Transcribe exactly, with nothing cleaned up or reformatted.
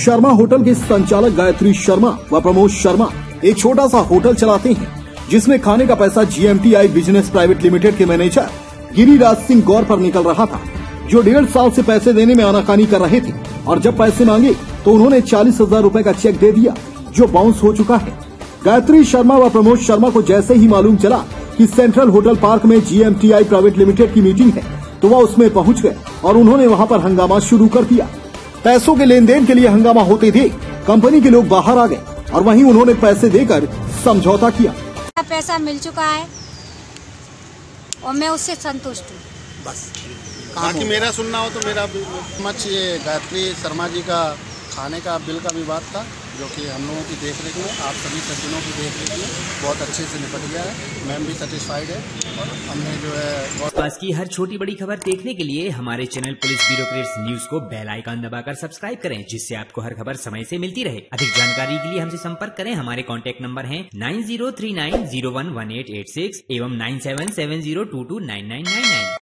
Sharma hotel के संचालक गायत्री शर्मा व प्रमोद शर्मा एक छोटा सा होटल चलाते हैं, जिसमें खाने का पैसा जीएमटीआई बिजनेस प्राइवेट लिमिटेड के मैनेजर गिरिराज सिंह गौर पर निकल रहा था, जो डेढ़ साल से पैसे देने में आनाकानी कर रहे थे। और जब पैसे मांगे तो उन्होंने चालीस हजार रूपए का चेक दे दिया, जो बाउंस हो चुका है। गायत्री शर्मा व प्रमोद शर्मा को जैसे ही मालूम चला कि सेंट्रल होटल पार्क में जीएमटीआई प्राइवेट लिमिटेड की मीटिंग है, तो वह उसमें पहुंच गए और उन्होंने वहां पर हंगामा शुरू कर दिया। पैसों के लेन देन के लिए हंगामा होते थे, कंपनी के लोग बाहर आ गए और वहीं उन्होंने पैसे देकर समझौता किया। पैसा मिल चुका है और मैं उससे संतुष्ट हूँ। बस बाकी मेरा सुनना हो तो मेरा मच ये गायत्री शर्मा जी का खाने का बिल का विवाद था, जो कि हम लोगों की देख रेख में, आप सभी सज्जनों की देख रेख में बहुत अच्छे से निपट गया है। मैम भी सेटिस्फाइड है और हमने जो है पास की हर छोटी बड़ी खबर देखने के लिए हमारे channel police bureau creates news को बेल आइकन दबाकर सब्सक्राइब करें, जिससे आपको हर खबर समय से मिलती रहे। अधिक जानकारी के लिए हमसे संपर्क करें। हमारे कॉन्टैक्ट नंबर है nine zero three nine zero one one eight eight six एवं nine seven seven zero two two nine nine nine nine.